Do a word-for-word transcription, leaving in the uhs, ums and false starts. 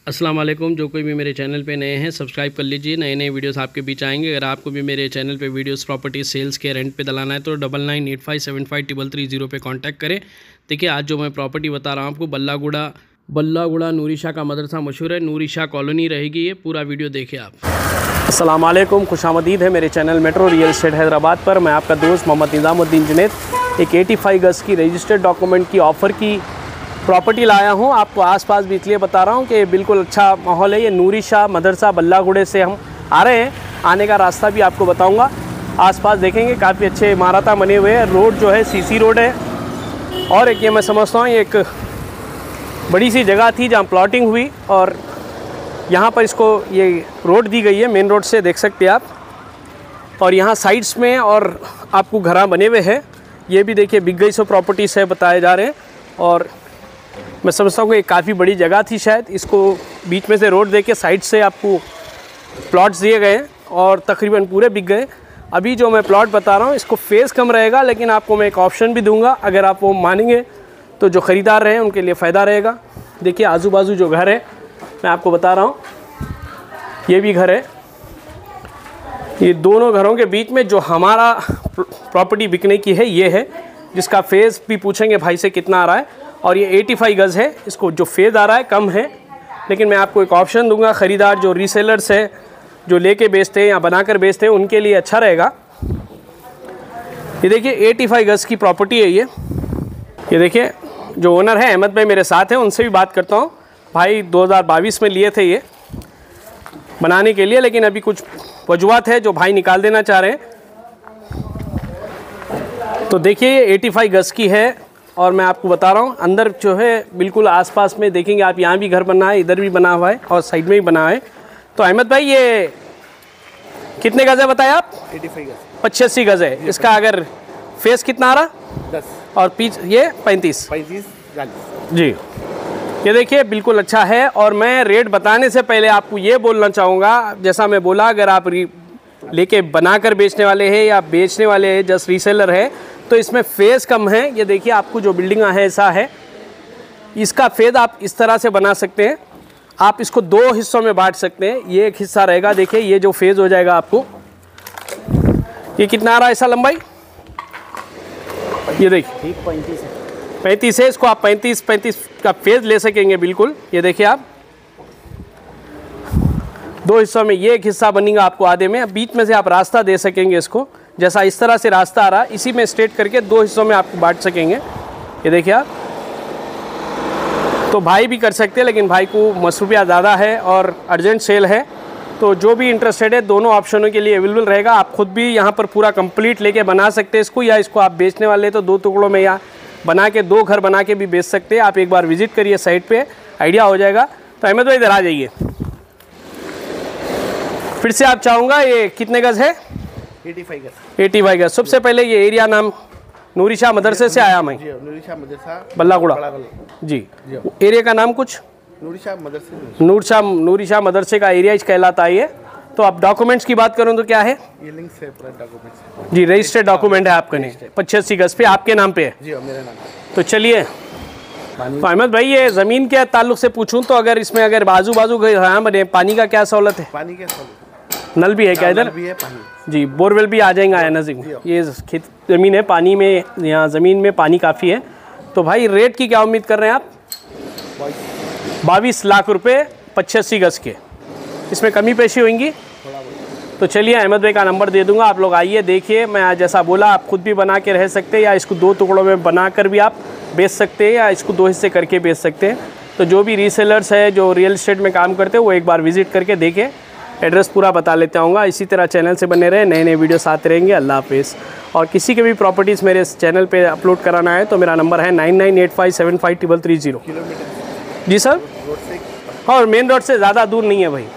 अस्सलाम वालेकुम। जो कोई भी मेरे चैनल पे नए हैं सब्सक्राइब कर लीजिए, नए नए वीडियोस आपके बीच आएंगे। अगर आपको भी मेरे चैनल पे वीडियोस प्रॉपर्टी सेल्स के रेंट पे दलाना है तो double nine eight five seven five triple three zero पे कांटेक्ट करें। देखिए आज जो मैं प्रॉपर्टी बता रहा हूँ आपको बल्लागुड़ा बल्लागुड़ा नूरी शाह का मदरसा मशहूर है, नूरी शाह कॉलोनी रहेगी ये। पूरा वीडियो देखिए आप। अस्सलाम वालेकुम, खुशामदीद है मेरे channel Metro Real Estate Hyderabad पर। मैं आपका दोस्त मोहम्मद निज़ामुद्दीन जुनैद एक पचासी गज़ की रजिस्टर्ड डॉक्यूमेंट की ऑफ़र की प्रॉपर्टी लाया हूँ। आपको आसपास भी इसलिए बता रहा हूँ कि बिल्कुल अच्छा माहौल है। ये नूरी शाह मदरसा बल्लागुड़े से हम आ रहे हैं, आने का रास्ता भी आपको बताऊँगा। आसपास देखेंगे काफ़ी अच्छे इमारत बने हुए हैं। रोड जो है सीसी रोड है और एक ये मैं समझता हूँ एक बड़ी सी जगह थी जहाँ प्लॉटिंग हुई और यहाँ पर इसको ये रोड दी गई है, मेन रोड से देख सकते हैं आप। और यहाँ साइड्स में और आपको घरा बने हुए हैं। ये भी देखिए बिक गई सो प्रॉपर्टी से बताए जा रहे हैं। और मैं समझता हूँ कि काफ़ी बड़ी जगह थी शायद, इसको बीच में से रोड दे के साइड से आपको प्लॉट्स दिए गए और तकरीबन पूरे बिक गए। अभी जो मैं प्लॉट बता रहा हूँ इसको फेस कम रहेगा, लेकिन आपको मैं एक ऑप्शन भी दूंगा। अगर आप वो मानेंगे तो जो ख़रीदार रहे उनके लिए फ़ायदा रहेगा। देखिए आजू बाजू जो घर है मैं आपको बता रहा हूँ, ये भी घर है। ये दोनों घरों के बीच में जो हमारा प्रॉपर्टी बिकने की है ये है, जिसका फेज़ भी पूछेंगे भाई से कितना आ रहा है। और ये पचासी गज़ है, इसको जो फेज़ आ रहा है कम है, लेकिन मैं आपको एक ऑप्शन दूंगा। ख़रीदार जो रीसेलर्स है, जो लेके बेचते हैं या बनाकर बेचते हैं, उनके लिए अच्छा रहेगा। ये देखिए पचासी गज़ की प्रॉपर्टी है ये। ये देखिए जो ओनर है अहमद भाई मेरे साथ हैं, उनसे भी बात करता हूँ। भाई दो हज़ार बाईस में लिए थे ये बनाने के लिए, लेकिन अभी कुछ वजूहत है जो भाई निकाल देना चाह रहे हैं। तो देखिए ये पचासी गज़ की है और मैं आपको बता रहा हूँ अंदर जो है बिल्कुल आसपास में देखेंगे आप, यहाँ भी घर बना है, इधर भी बना हुआ है और साइड में भी बना है। तो अहमद भाई ये कितने गज़ है बताया आप? पचासी गज़ पचासी गज़ है। इसका अगर फेस कितना आ रहा? दस और पीछ ये पैंतीस पैंतीस जी। ये देखिए बिल्कुल अच्छा है। और मैं रेट बताने से पहले आपको ये बोलना चाहूँगा, जैसा मैं बोला, अगर आप लेके बनाकर बेचने वाले हैं या बेचने वाले हैं जस्ट रीसेलर है तो इसमें फेज़ कम है। ये देखिए आपको जो बिल्डिंग है ऐसा है, इसका फेज़ आप इस तरह से बना सकते हैं। आप इसको दो हिस्सों में बांट सकते हैं। ये एक हिस्सा रहेगा, देखिए ये जो फेज़ हो जाएगा आपको, ये कितना आ रहा है ऐसा लंबाई? ये देखिए पैंतीस है पैंतीस है। इसको आप पैंतीस पैंतीस का फेज़ ले सकेंगे बिल्कुल। ये देखिए आप दो हिस्सों में, ये एक हिस्सा बनेगा आपको आधे में, बीच में से आप रास्ता दे सकेंगे इसको। जैसा इस तरह से रास्ता आ रहा है इसी में स्ट्रेट करके दो हिस्सों में आपको बांट सकेंगे। ये देखिए आप, तो भाई भी कर सकते हैं, लेकिन भाई को मसरूफियत ज़्यादा है और अर्जेंट सेल है। तो जो भी इंटरेस्टेड है दोनों ऑप्शनों के लिए अवेलेबल रहेगा। आप खुद भी यहाँ पर पूरा कंप्लीट लेके बना सकते हैं इसको, या इसको आप बेचने वाले तो दो टुकड़ों में या बना के दो घर बना के भी बेच सकते हैं। आप एक बार विजिट करिए साइट पे, आइडिया हो जाएगा। तो अहमद भाई इधर आ जाइए। फिर से आप चाहूँगा ये कितने गज़ है? पचासी गज़ पचासी गज़। सबसे पहले ये एरिया नाम नूरी शाह मदरसे से आया मैं, नूरी शाह मदरसा बल्लागुड़ा जी। एरिया का नाम कुछ नूरी शाह मदरसे नूर शाह नूरी शाह मदरसे का एरिया कहलाता है ये। तो आप डॉक्यूमेंट्स की बात करूँ तो क्या है? ये लिंक से पूरा डॉक्यूमेंट्स जी, रजिस्टर्ड डॉक्यूमेंट है आपके नहीं, पचासी गज़ पे आपके नाम पे है जी, और मेरा नाम। तो चलिए तो अहमद भाई ये ज़मीन के ताल्लुक से पूछूं तो अगर इसमें अगर बाजू बाजू यहाँ बने, पानी का क्या सहूलत है? पानी के नल भी है क्या इधर? भी है पानी जी, बोरवेल भी आ जाएगा है नज़ीक। ये खेत ज़मीन है, पानी में यहाँ ज़मीन में पानी काफ़ी है। तो भाई रेट की क्या उम्मीद कर रहे हैं आप? बाईस लाख रुपए पचासी गज़ के, इसमें कमी पेशी होंगी? तो चलिए अहमद भाई का नंबर दे दूंगा, आप लोग आइए देखिए। मैं आज जैसा बोला आप खुद भी बना के रह सकते हैं, या इसको दो टुकड़ों में बना कर भी आप बेच सकते हैं, या इसको दो हिस्से करके बेच सकते हैं। तो जो भी रीसेलर्स है जो रियल इस्टेट में काम करते हैं वो एक बार विजिट करके देखें। एड्रेस पूरा बता लेते आऊँगा। इसी तरह चैनल से बने रहे, नए नए वीडियोस आते रहेंगे। अल्लाह हाफिज़। और किसी के भी प्रॉपर्टीज़ मेरे चैनल पे अपलोड कराना है तो मेरा नंबर है nine nine eight five seven five triple three zero. जी सर, और मेन रोड से ज़्यादा दूर नहीं है भाई।